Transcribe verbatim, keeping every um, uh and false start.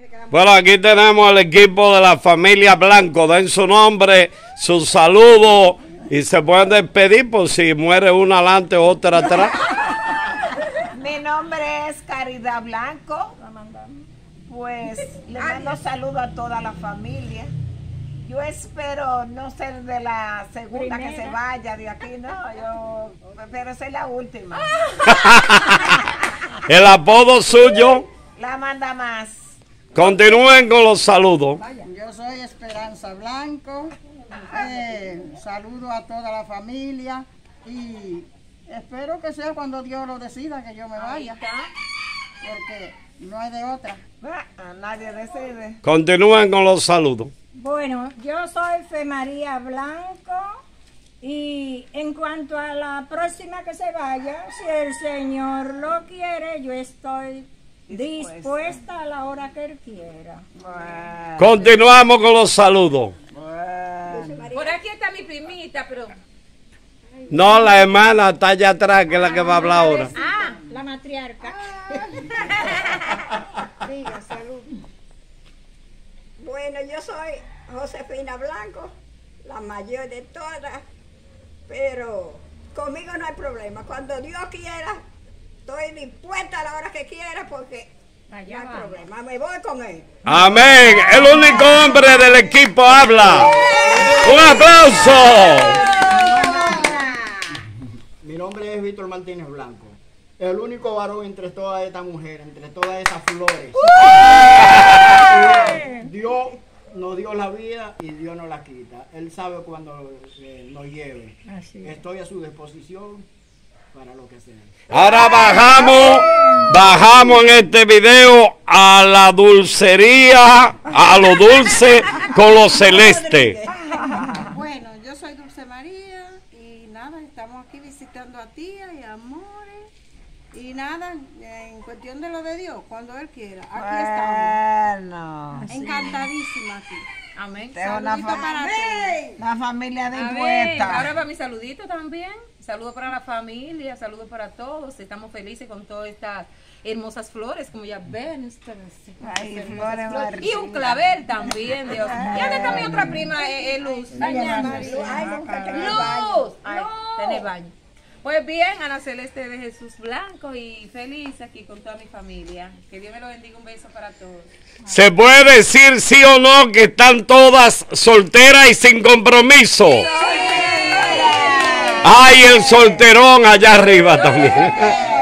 Bueno, aquí tenemos el equipo de la familia Blanco. Den su nombre, su saludo y se pueden despedir por si muere una adelante o otra atrás. Mi nombre es Caridad Blanco. Pues le mando saludo a toda la familia. Yo espero no ser de la segunda Primera. que se vaya de aquí, no, yo espero ser la última. El apodo suyo. La manda más. Continúen con los saludos. Yo soy Esperanza Blanco. Eh, saludo a toda la familia y espero que sea cuando Dios lo decida que yo me vaya. Porque no hay de otra. Ah, nadie decide. Continúen con los saludos. Bueno, yo soy Fe María Blanco y en cuanto a la próxima que se vaya, si el Señor lo quiere, yo estoy dispuesta, dispuesta a la hora que Él quiera. Bueno. Continuamos con los saludos. Bueno. Por aquí está mi primita, pero... No, la hermana está allá atrás, que es la que va a hablar ahora. Ah, la matriarca. Diga, salud. Bueno, yo soy Josefina Blanco, la mayor de todas, pero conmigo no hay problema. Cuando Dios quiera, estoy dispuesta a la hora que quiera porque Allá no hay va. problema. Me voy con él. Amén. El único hombre del equipo habla. ¡Un aplauso! Mi nombre es Víctor Martínez Blanco. El único varón entre todas estas mujeres, entre todas esas flores. Dios nos dio la vida y Dios nos la quita. Él sabe cuando eh, nos lleve. Así es. Estoy a su disposición para lo que sea. Ahora bajamos, bajamos en este video a la dulcería, a lo dulce con lo celeste. Bueno, yo soy Dulce María y nada, estamos aquí visitando a tía y a Amores. Y nada, en cuestión de lo de Dios, cuando Él quiera, aquí bueno. estamos. Encantadísima aquí. Amén. Tengo una, Saludito fa para todos. una familia A ver, dispuesta. ahora va mi saludito también. Saludos para la familia, saludos para todos. Estamos felices con todas estas hermosas flores, como ya ven ustedes. Ay, Hermosas flores flores. más Y un clavel también, Dios. ¿Y dónde está mi otra prima, eh, eh, Luz? Bañándose. Ay, nunca tengo baño. Luz, ay, tenés baño. Pues bien, Ana Celeste de Jesús Blanco y feliz aquí con toda mi familia. Que Dios me lo bendiga, un beso para todos. ¿Se puede decir sí o no que están todas solteras y sin compromiso? ¡Ay, el solterón allá arriba también!